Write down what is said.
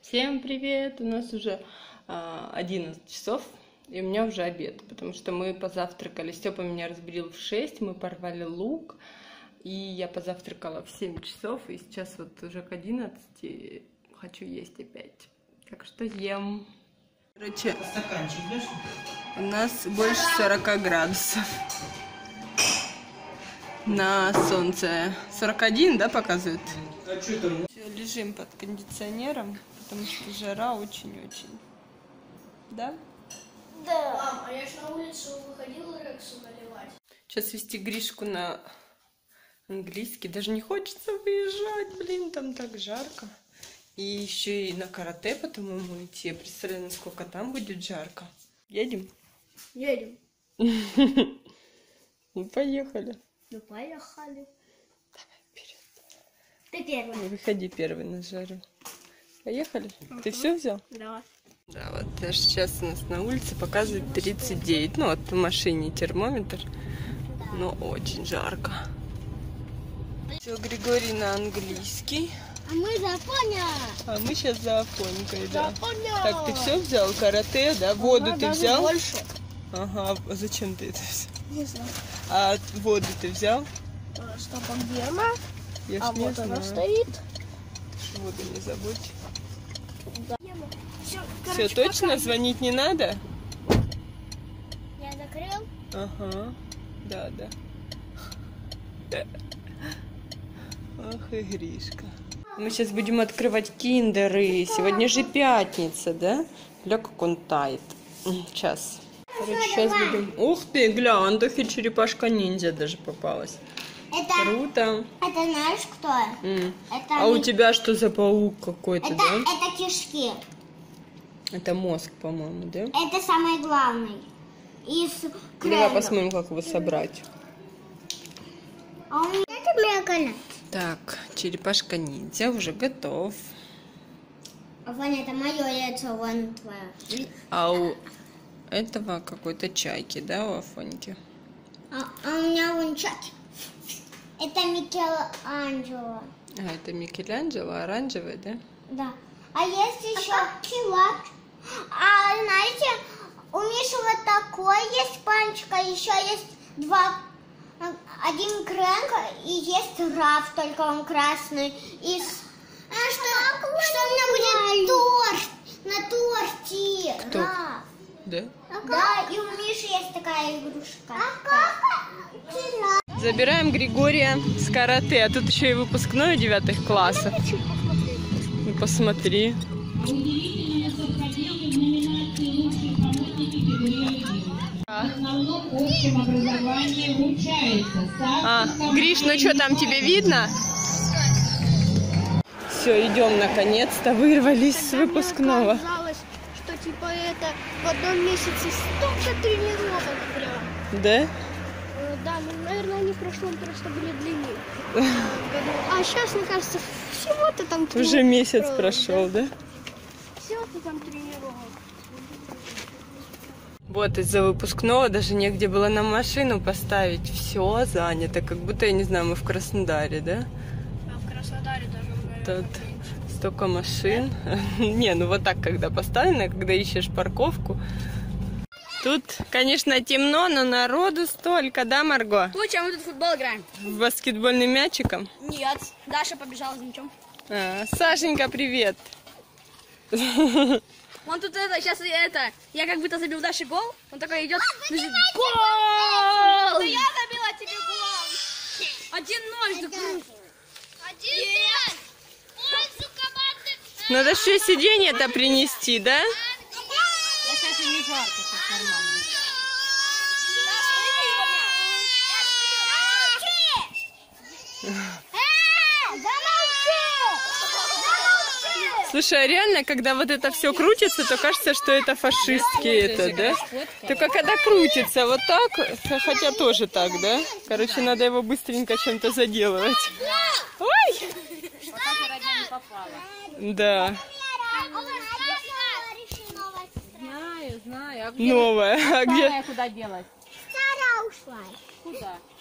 Всем привет! У нас уже 11 часов, и у меня уже обед, потому что мы позавтракали. Степа меня разбудил в 6, мы порвали лук, и я позавтракала в 7 часов, и сейчас вот уже к 11 хочу есть опять. Так что ем. Короче, у нас больше 40 градусов. На солнце 41, да, показывает? А что там? Все, лежим под кондиционером, потому что жара очень-очень. Да? Да. Мам, а я ж на улицу выходила Рексу наливать. Сейчас вести Гришку на английский. Даже не хочется выезжать, блин, там так жарко. И еще и на карате, по-моему, идти. Я представляю, насколько там будет жарко. Едем? Едем. Ну, поехали. Ну, поехали. Давай вперед. Ты первый. Не выходи первый на жару. Поехали? Ты все взял? Да. Да, вот даже сейчас у нас на улице показывает 39. Ну, вот в машине термометр. Но очень жарко. Все, Григорий на английский. А мы за Афоня. А мы сейчас за Афонькой, да. Афоня. Так, ты все взял? Карате, да? Воду ты взял? Больше. Ага, а зачем ты это взял? Не знаю. А воду ты взял? Стоп, а где она? Я А ж не вот знаю. она стоит. Воду не забудь. Да. Все, точно? Звонить не надо? Я закрыл. Ага, да. Ах и Гришка. Мы сейчас будем открывать киндеры. Сегодня же пятница, да? Гля, как он тает. Сейчас. Короче, сейчас будем... Ух ты, гля, Антохе черепашка-ниндзя даже попалась. Это, Круто. это знаешь кто? Это А у тебя что за паук какой-то, да? Это кишки. Это мозг, по-моему, да? Это самый главный. Из Давай кренов. посмотрим, как его собрать. А у меня это мега. Так, черепашка-ниндзя уже готов. А Ваня, это мое яйцо, вон твое. А у этого какой-то чайки, да, у Афоньки? А у меня вон чаки. Это Микеланджело. А, это Микеланджело, оранжевый, да? Да. А есть еще килат. А знаете, у Миши вот такой есть панчик, а еще есть один крэнк и есть Раф, только он красный. И что у меня будет торт на торте? Кто? Раф. Да? Да, и у Миши есть такая игрушка. Забираем Григория с карате, а тут еще и выпускной 9 классов. Ну, посмотри. Гриш, ну что там, тебе видно? Все, идем наконец-то, вырвались с выпускного. Оказалось, что типа это в одном месяце столько тренировок прям. Да? Да, ну, наверное, они в прошлом просто были длиннее. А сейчас, мне кажется, всего-то там тренировок. Уже месяц прошел, да? Всего-то там тренировок. Вот из-за выпускного даже негде было на машину поставить. Все занято, как будто, я не знаю, мы в Краснодаре, да? А в Краснодаре даже, наверное, Тут столько машин. Не, ну вот так, когда поставлено, когда ищешь парковку. Тут, конечно, темно, но народу столько, да, Марго? Лучше, мы тут в футбол играем. С баскетбольным мячиком? Нет, Даша побежала за мячом. Сашенька, привет! Он тут сейчас я как будто забил Даше гол, он такой идет, бежит, гол! Это я забила тебе гол! 1-0, да круто! 1-0! Пользу команды! Надо еще сиденье-то принести, да? Да сейчас и не жарко, сейчас нормально. Слушай, а реально, когда вот это все крутится, то кажется, что это фашистские это, да? Только когда крутится вот так, хотя тоже так, да? Короче, надо его быстренько чем-то заделывать. Ой! Да. Знаю. Новая. А где? Куда делать? Старая ушла. Куда?